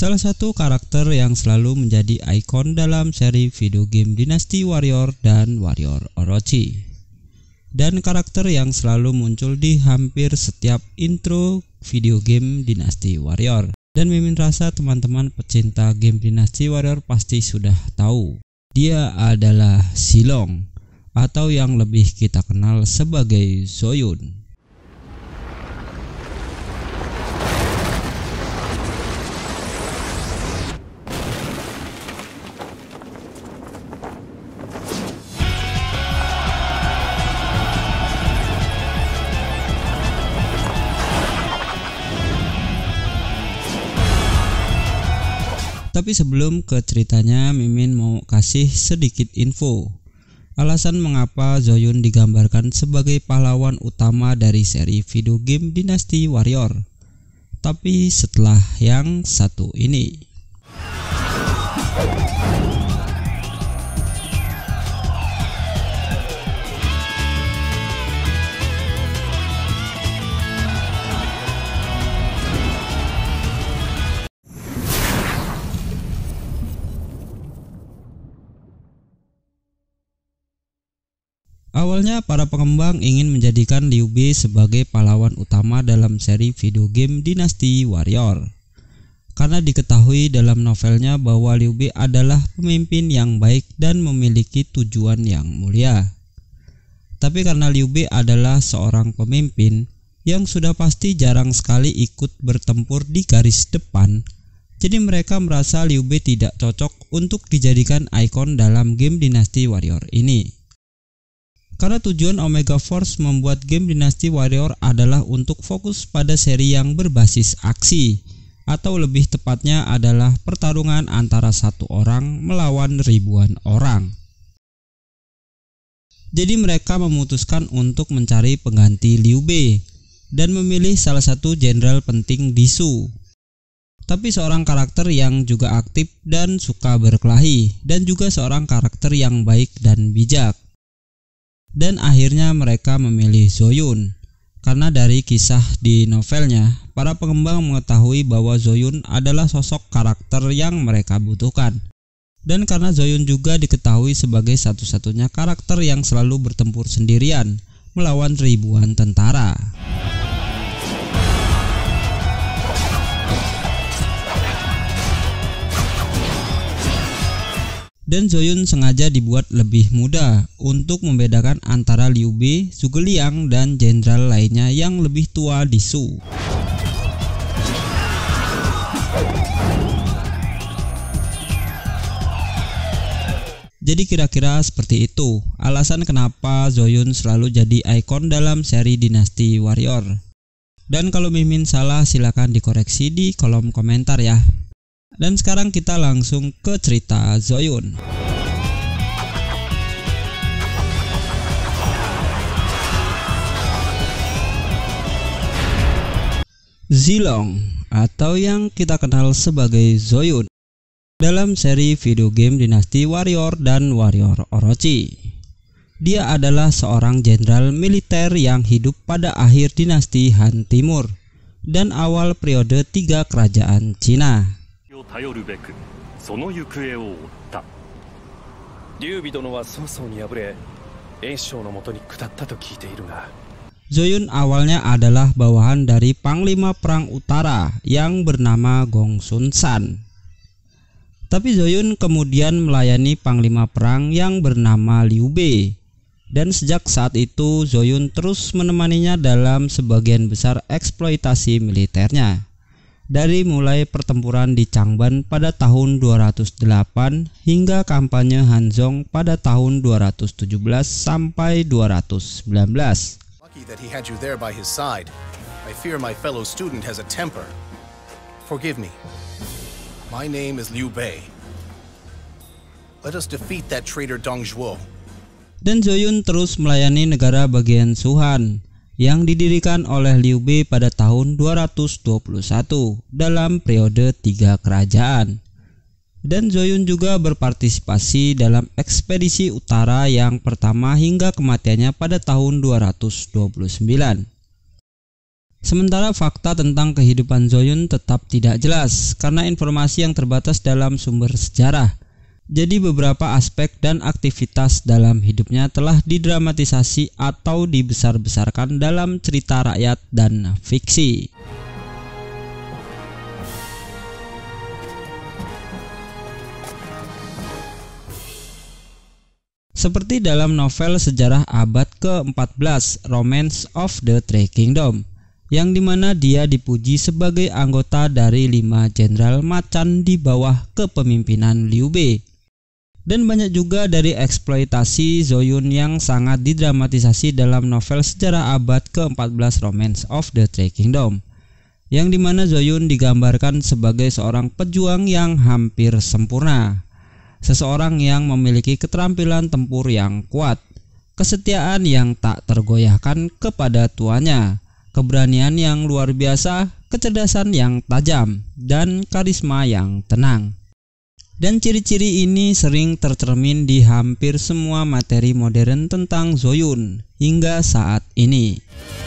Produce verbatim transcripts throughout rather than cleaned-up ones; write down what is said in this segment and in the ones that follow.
Salah satu karakter yang selalu menjadi ikon dalam seri video game Dynasty Warrior dan Warrior Orochi. Dan karakter yang selalu muncul di hampir setiap intro video game Dynasty Warrior. Dan Mimin rasa teman-teman pecinta game Dynasty Warrior pasti sudah tahu. Dia adalah Zilong, atau yang lebih kita kenal sebagai Zoyun. Tapi sebelum ke ceritanya, Mimin mau kasih sedikit info. Alasan mengapa Zoyun digambarkan sebagai pahlawan utama dari seri video game Dynasty Warrior. Tapi setelah yang satu ini. Awalnya para pengembang ingin menjadikan Liu Bei sebagai pahlawan utama dalam seri video game Dynasty Warrior. Karena diketahui dalam novelnya bahwa Liu Bei adalah pemimpin yang baik dan memiliki tujuan yang mulia. Tapi karena Liu Bei adalah seorang pemimpin yang sudah pasti jarang sekali ikut bertempur di garis depan, jadi mereka merasa Liu Bei tidak cocok untuk dijadikan ikon dalam game Dynasty Warrior ini. Karena tujuan Omega Force membuat game Dynasty Warrior adalah untuk fokus pada seri yang berbasis aksi, atau lebih tepatnya adalah pertarungan antara satu orang melawan ribuan orang. Jadi mereka memutuskan untuk mencari pengganti Liu Bei dan memilih salah satu jenderal penting di Shu. Tapi seorang karakter yang juga aktif dan suka berkelahi, dan juga seorang karakter yang baik dan bijak. Dan akhirnya mereka memilih Zoyun, karena dari kisah di novelnya, para pengembang mengetahui bahwa Zoyun adalah sosok karakter yang mereka butuhkan. Dan karena Zoyun juga diketahui sebagai satu-satunya karakter yang selalu bertempur sendirian melawan ribuan tentara. Dan Zoyun sengaja dibuat lebih muda untuk membedakan antara Liu Bei, Zhuge Liang, dan jenderal lainnya yang lebih tua di Shu. Jadi kira-kira seperti itu alasan kenapa Zoyun selalu jadi ikon dalam seri Dynasty Warrior. Dan kalau Mimin salah silahkan dikoreksi di kolom komentar ya. Dan sekarang kita langsung ke cerita Zoyun. Zilong, atau yang kita kenal sebagai Zoyun, dalam seri video game Dynasty Warrior dan Warrior Orochi. Dia adalah seorang jenderal militer yang hidup pada akhir dinasti Han Timur dan awal periode tiga kerajaan Cina. Zoyun awalnya adalah bawahan dari Panglima Perang Utara yang bernama Gong Sun San. Tapi Zoyun kemudian melayani Panglima Perang yang bernama Liu Bei. Dan sejak saat itu Zoyun terus menemaninya dalam sebagian besar eksploitasi militernya. Dari mulai pertempuran di Changban pada tahun dua ratus delapan hingga kampanye Hanzong pada tahun dua ratus tujuh belas sampai dua ratus sembilan belas. Lucky that he had you there by his side. I fear my fellow student has a temper. Forgive me. My name is Liu Bei. Let us defeat that traitor Dong Zhuo. Dan Zoyun terus melayani negara bagian Shuhan yang didirikan oleh Liu Bei pada tahun dua ratus dua puluh satu dalam periode tiga kerajaan. Dan Zoyun juga berpartisipasi dalam ekspedisi utara yang pertama hingga kematiannya pada tahun dua ratus dua puluh sembilan. Sementara fakta tentang kehidupan Zoyun tetap tidak jelas karena informasi yang terbatas dalam sumber sejarah. Jadi beberapa aspek dan aktivitas dalam hidupnya telah didramatisasi atau dibesar-besarkan dalam cerita rakyat dan fiksi. Seperti dalam novel sejarah abad ke empat belas Romance of the Three Kingdoms, yang dimana dia dipuji sebagai anggota dari lima jenderal macan di bawah kepemimpinan Liu Bei. Dan banyak juga dari eksploitasi Zoyun yang sangat didramatisasi dalam novel sejarah abad ke empat belas Romance of the Three Kingdoms, yang dimana Zoyun digambarkan sebagai seorang pejuang yang hampir sempurna, seseorang yang memiliki keterampilan tempur yang kuat, kesetiaan yang tak tergoyahkan kepada tuannya, keberanian yang luar biasa, kecerdasan yang tajam, dan karisma yang tenang. Dan ciri-ciri ini sering tercermin di hampir semua materi modern tentang Zoyun hingga saat ini.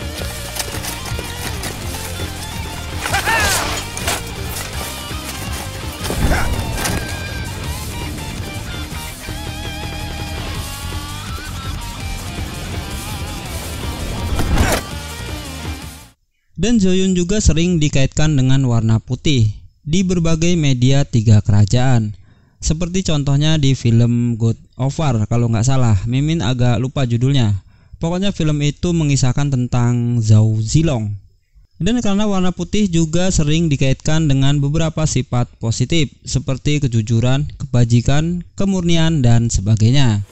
Dan Zoyun juga sering dikaitkan dengan warna putih di berbagai media tiga kerajaan. Seperti contohnya di film God of War kalau nggak salah, Mimin agak lupa judulnya. Pokoknya film itu mengisahkan tentang Zhao Zilong. Dan karena warna putih juga sering dikaitkan dengan beberapa sifat positif seperti kejujuran, kebajikan, kemurnian, dan sebagainya.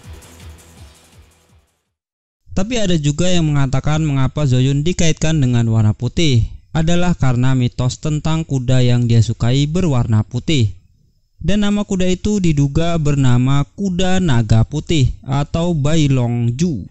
Tapi ada juga yang mengatakan mengapa Zoyun dikaitkan dengan warna putih adalah karena mitos tentang kuda yang dia sukai berwarna putih. Dan nama kuda itu diduga bernama kuda naga putih atau Bailongju.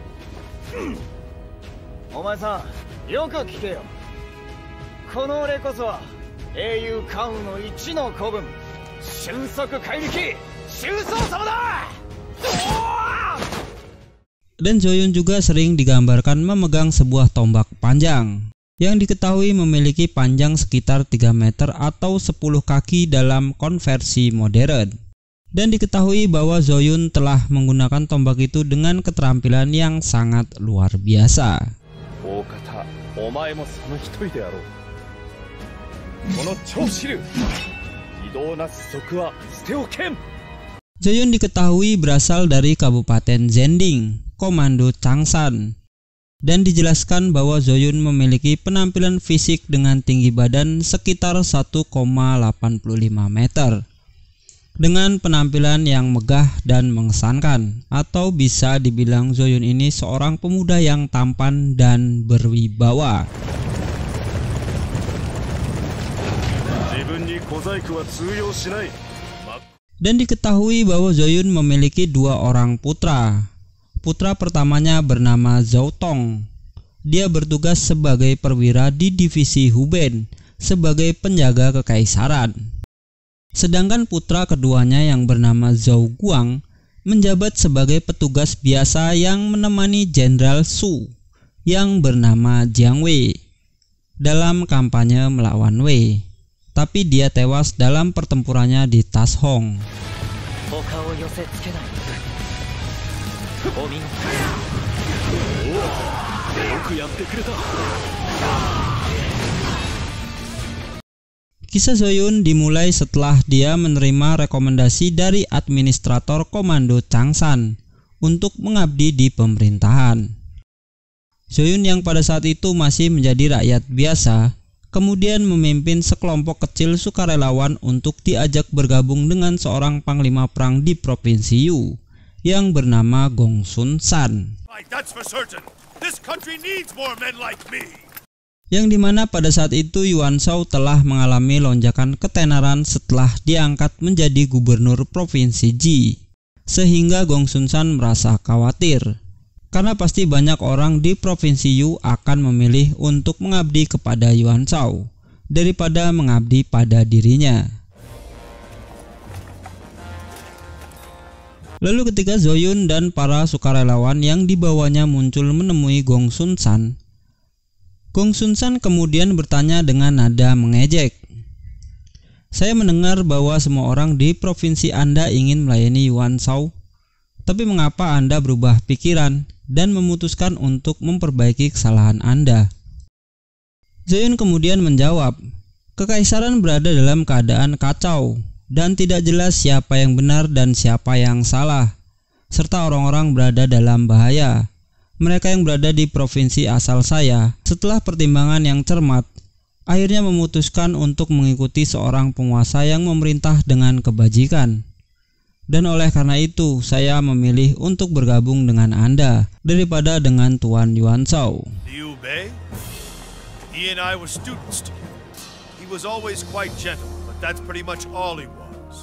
Dan Zoyun juga sering digambarkan memegang sebuah tombak panjang yang diketahui memiliki panjang sekitar tiga meter atau sepuluh kaki dalam konversi modern. Dan diketahui bahwa Zoyun telah menggunakan tombak itu dengan keterampilan yang sangat luar biasa. Zoyun diketahui berasal dari Kabupaten Zending, Komando Changsan. Dan dijelaskan bahwa Zoyun memiliki penampilan fisik dengan tinggi badan sekitar satu koma delapan lima meter, dengan penampilan yang megah dan mengesankan, atau bisa dibilang Zoyun ini seorang pemuda yang tampan dan berwibawa. Dan diketahui bahwa Zoyun memiliki dua orang putra. Putra pertamanya bernama Zhao Tong. Dia bertugas sebagai perwira di divisi Huben sebagai penjaga kekaisaran. Sedangkan putra keduanya yang bernama Zhao Guang menjabat sebagai petugas biasa yang menemani Jenderal Su yang bernama Jiang Wei dalam kampanye melawan Wei. Tapi dia tewas dalam pertempurannya di Tashong. Kisah Zoyun dimulai setelah dia menerima rekomendasi dari administrator Komando Changsan untuk mengabdi di pemerintahan. Zoyun yang pada saat itu masih menjadi rakyat biasa, kemudian memimpin sekelompok kecil sukarelawan untuk diajak bergabung dengan seorang panglima perang di Provinsi Yu yang bernama Gong Sun San. Yang dimana pada saat itu Yuan Shao telah mengalami lonjakan ketenaran setelah diangkat menjadi gubernur Provinsi Ji, sehingga Gong Sun San merasa khawatir karena pasti banyak orang di Provinsi Yu akan memilih untuk mengabdi kepada Yuan Shao daripada mengabdi pada dirinya. Lalu ketika Zoyun dan para sukarelawan yang dibawanya muncul menemui Gong Sun San, Gong Sun San kemudian bertanya dengan nada mengejek. Saya mendengar bahwa semua orang di provinsi Anda ingin melayani Yuan Shao. Tapi mengapa Anda berubah pikiran dan memutuskan untuk memperbaiki kesalahan Anda? Zoyun kemudian menjawab, kekaisaran berada dalam keadaan kacau dan tidak jelas siapa yang benar dan siapa yang salah, serta orang-orang berada dalam bahaya. Mereka yang berada di provinsi asal saya, setelah pertimbangan yang cermat, akhirnya memutuskan untuk mengikuti seorang penguasa yang memerintah dengan kebajikan. Dan oleh karena itu, saya memilih untuk bergabung dengan Anda daripada dengan Tuan Yuan Shao. Liu Bei? He and I were students together. He was always quite gentle, but that's pretty much all he was.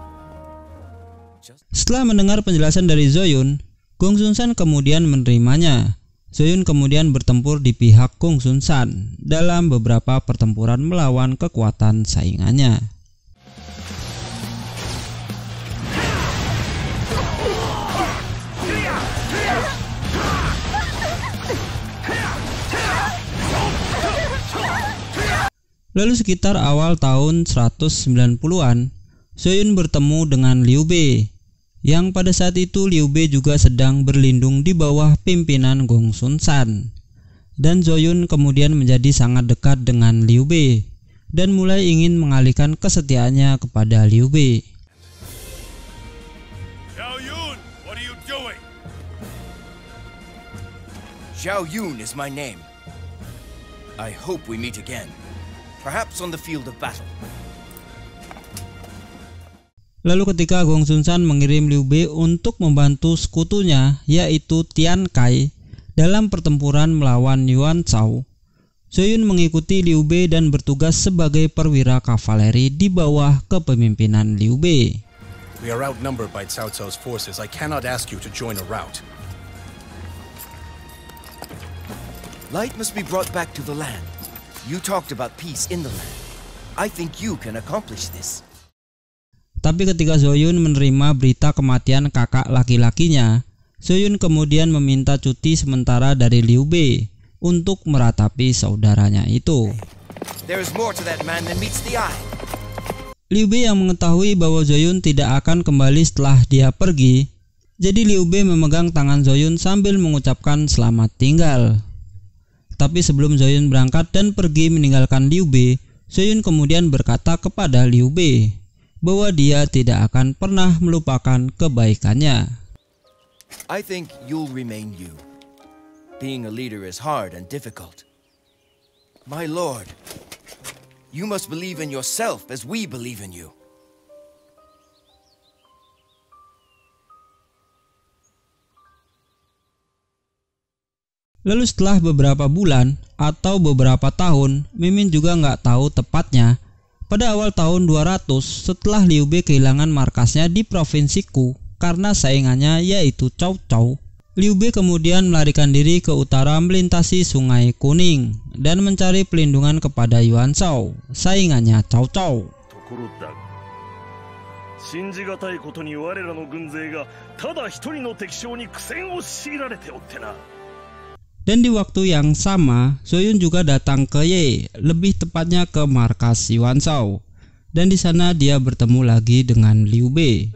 Setelah mendengar penjelasan dari Zoyun, Gong Sun San kemudian menerimanya. Zoyun kemudian bertempur di pihak Gong Sun San dalam beberapa pertempuran melawan kekuatan saingannya. Lalu sekitar awal tahun seratus sembilan puluhan, Zoyun bertemu dengan Liu Bei, yang pada saat itu Liu Bei juga sedang berlindung di bawah pimpinan Gong Sun San. Dan Zoyun kemudian menjadi sangat dekat dengan Liu Bei dan mulai ingin mengalihkan kesetiaannya kepada Liu Bei. Xiao Yun, what are you doing? Xiao Yun is my name. I hope we meet again, perhaps on the field of battle. Lalu ketika Gong Sun San mengirim Liu Bei untuk membantu sekutunya yaitu Tian Kai dalam pertempuran melawan Yuan Shao, Zoyun mengikuti Liu Bei dan bertugas sebagai perwira kavaleri di bawah kepemimpinan Liu Bei. We are outnumbered by Cao Cao's forces. I cannot ask you to join a rout. Light must be brought back to the land. You talked about peace in the land. I think you can accomplish this. Tapi ketika Zoyun menerima berita kematian kakak laki-lakinya, Zoyun kemudian meminta cuti sementara dari Liu Bei untuk meratapi saudaranya itu. There is more to that man than meets the eye. Liu Bei yang mengetahui bahwa Zoyun tidak akan kembali setelah dia pergi, jadi Liu Bei memegang tangan Zoyun sambil mengucapkan selamat tinggal. Tapi sebelum Zoyun berangkat dan pergi meninggalkan Liu Bei, Zoyun kemudian berkata kepada Liu Bei bahwa dia tidak akan pernah melupakan kebaikannya. I think you'll remain you. Being a leader is hard and difficult. My lord, you must believe in yourself as we believe in you. Lalu setelah beberapa bulan atau beberapa tahun, Mimin juga nggak tahu tepatnya, pada awal tahun dua ratus setelah Liu Bei kehilangan markasnya di provinsi Ku karena saingannya yaitu Cao Cao, Liu Bei kemudian melarikan diri ke utara melintasi Sungai Kuning dan mencari pelindungan kepada Yuan Shao, saingannya Cao Cao. Dan di waktu yang sama, Zoyun juga datang ke Ye, lebih tepatnya ke markas Yuan Shao. Dan di sana dia bertemu lagi dengan Liu Bei.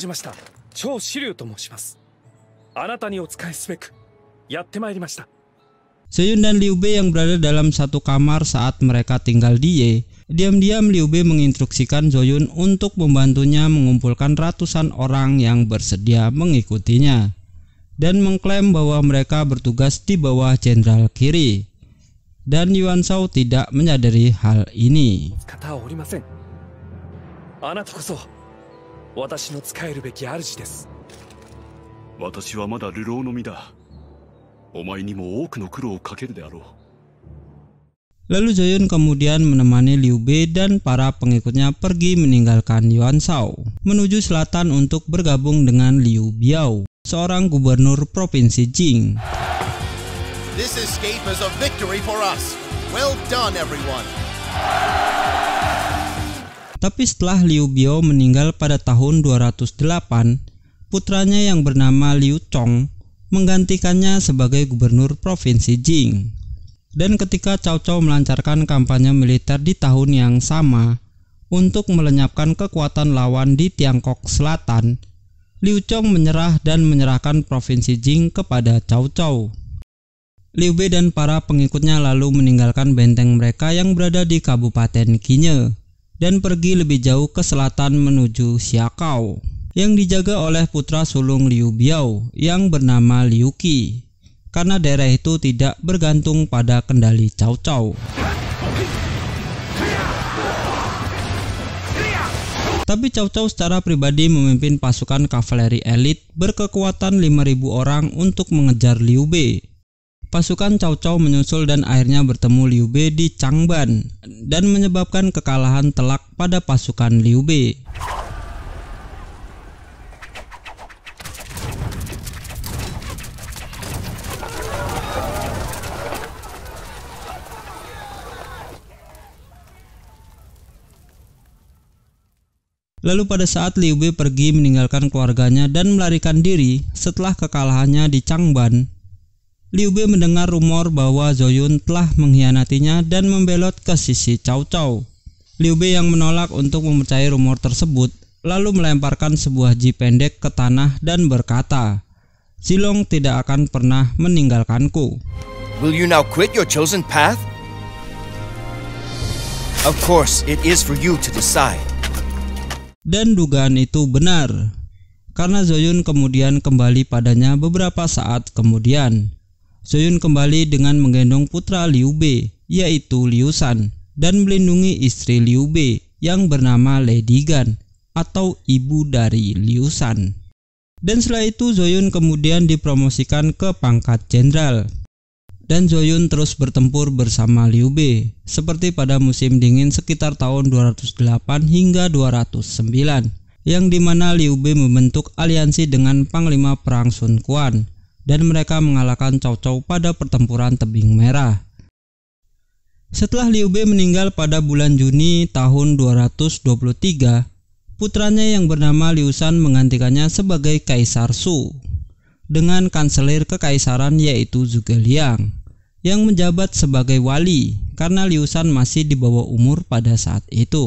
Zoyun dan Liu Bei yang berada dalam satu kamar saat mereka tinggal di Ye. Diam-diam Liu Bei menginstruksikan Zoyun untuk membantunya mengumpulkan ratusan orang yang bersedia mengikutinya, dan mengklaim bahwa mereka bertugas di bawah Jenderal Kiri. Dan Yuan Shao tidak menyadari hal ini. Lalu Zoyun kemudian menemani Liu Bei dan para pengikutnya pergi meninggalkan Yuan Shao menuju selatan untuk bergabung dengan Liu Biao, seorang gubernur provinsi Jing. This escape is a victory for us. Well done, everyone. Tapi setelah Liu Biao meninggal pada tahun dua ratus delapan, putranya yang bernama Liu Chong menggantikannya sebagai gubernur provinsi Jing. Dan ketika Cao Cao melancarkan kampanye militer di tahun yang sama untuk melenyapkan kekuatan lawan di Tiongkok Selatan, Liu Cong menyerah dan menyerahkan provinsi Jing kepada Cao Cao. Liu Bei dan para pengikutnya lalu meninggalkan benteng mereka yang berada di Kabupaten Qinye dan pergi lebih jauh ke selatan menuju Xiaokao yang dijaga oleh putra sulung Liu Biao yang bernama Liu Qi, karena daerah itu tidak bergantung pada kendali Cao Cao. Tapi Cao Cao secara pribadi memimpin pasukan kavaleri elit berkekuatan lima ribu orang untuk mengejar Liu Bei. Pasukan Cao Cao menyusul dan akhirnya bertemu Liu Bei di Changban dan menyebabkan kekalahan telak pada pasukan Liu Bei. Lalu pada saat Liu Bei pergi meninggalkan keluarganya dan melarikan diri setelah kekalahannya di Changban, Liu Bei mendengar rumor bahwa Zhou Yun telah mengkhianatinya dan membelot ke sisi Cao Cao. Liu Bei yang menolak untuk mempercayai rumor tersebut lalu melemparkan sebuah ji pendek ke tanah dan berkata, "Zilong tidak akan pernah meninggalkanku." Will you now quit your chosen path? Of course, it is for you to decide. Dan dugaan itu benar, karena Zhou Yun kemudian kembali padanya beberapa saat kemudian. Zhou Yun kembali dengan menggendong putra Liu Bei, yaitu Liu Shan, dan melindungi istri Liu Bei yang bernama Lady Gan, atau ibu dari Liu Shan. Dan setelah itu Zhou Yun kemudian dipromosikan ke pangkat jenderal. Dan Zhou Yun terus bertempur bersama Liu Bei, seperti pada musim dingin sekitar tahun dua ratus delapan hingga dua ratus sembilan, yang dimana Liu Bei membentuk aliansi dengan Panglima Perang Sun Quan, dan mereka mengalahkan Cao Cao pada pertempuran Tebing Merah. Setelah Liu Bei meninggal pada bulan Juni tahun dua ratus dua puluh tiga, putranya yang bernama Liu Shan menggantikannya sebagai Kaisar Shu, dengan kanselir kekaisaran yaitu Zhuge Liang, yang menjabat sebagai wali karena Liu Shan masih di bawah umur pada saat itu.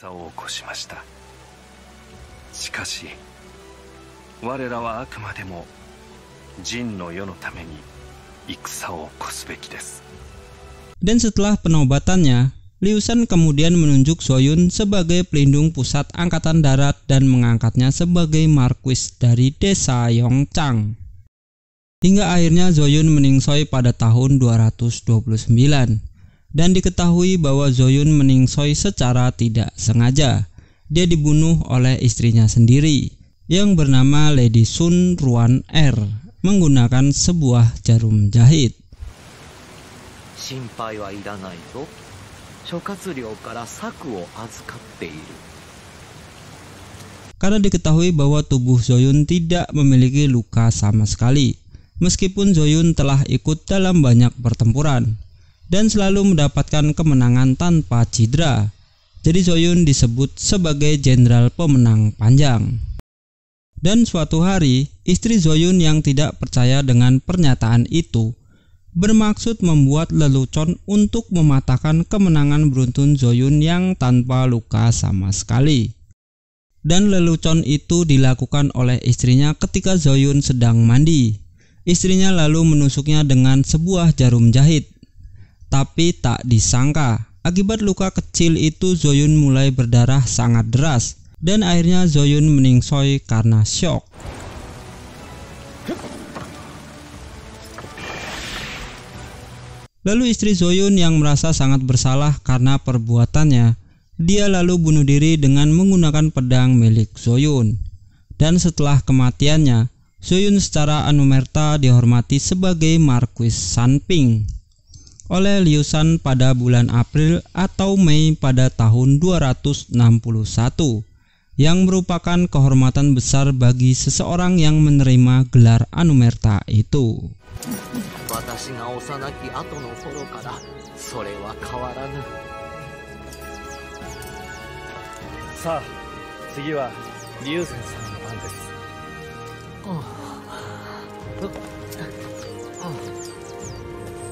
Dan setelah penobatannya, Liu Shan kemudian menunjuk Zhou Yun sebagai pelindung pusat angkatan darat dan mengangkatnya sebagai marquis dari desa Yongchang. Hingga akhirnya Zhou Yun meningsoi pada tahun dua ratus dua puluh sembilan, dan diketahui bahwa Zhou Yun meningsoi secara tidak sengaja. Dia dibunuh oleh istrinya sendiri yang bernama Lady Sun Ruan Er menggunakan sebuah jarum jahit. Karena diketahui bahwa tubuh Zhou Yun tidak memiliki luka sama sekali, meskipun Zhou Yun telah ikut dalam banyak pertempuran dan selalu mendapatkan kemenangan tanpa cedera. Jadi Zhou Yun disebut sebagai jenderal pemenang panjang. Dan suatu hari, istri Zhou Yun yang tidak percaya dengan pernyataan itu bermaksud membuat lelucon untuk mematahkan kemenangan beruntun Zhou Yun yang tanpa luka sama sekali. Dan lelucon itu dilakukan oleh istrinya ketika Zhou Yun sedang mandi. Istrinya lalu menusuknya dengan sebuah jarum jahit. Tapi tak disangka, akibat luka kecil itu Zhou Yun mulai berdarah sangat deras, dan akhirnya Zhou Yun meningsoi karena syok. Lalu istri Zhou Yun yang merasa sangat bersalah karena perbuatannya, dia lalu bunuh diri dengan menggunakan pedang milik Zhou Yun. Dan setelah kematiannya, Zhou Yun secara anumerta dihormati sebagai Marquis Sanping oleh Liu Shan pada bulan April atau Mei pada tahun dua ratus enam puluh satu, yang merupakan kehormatan besar bagi seseorang yang menerima gelar anumerta itu.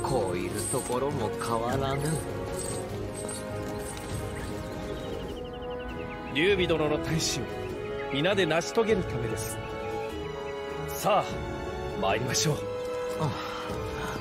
こういうところも変わらぬ。 劉備殿の大志を皆で成し遂げるためです。さあ参りましょう。 ああ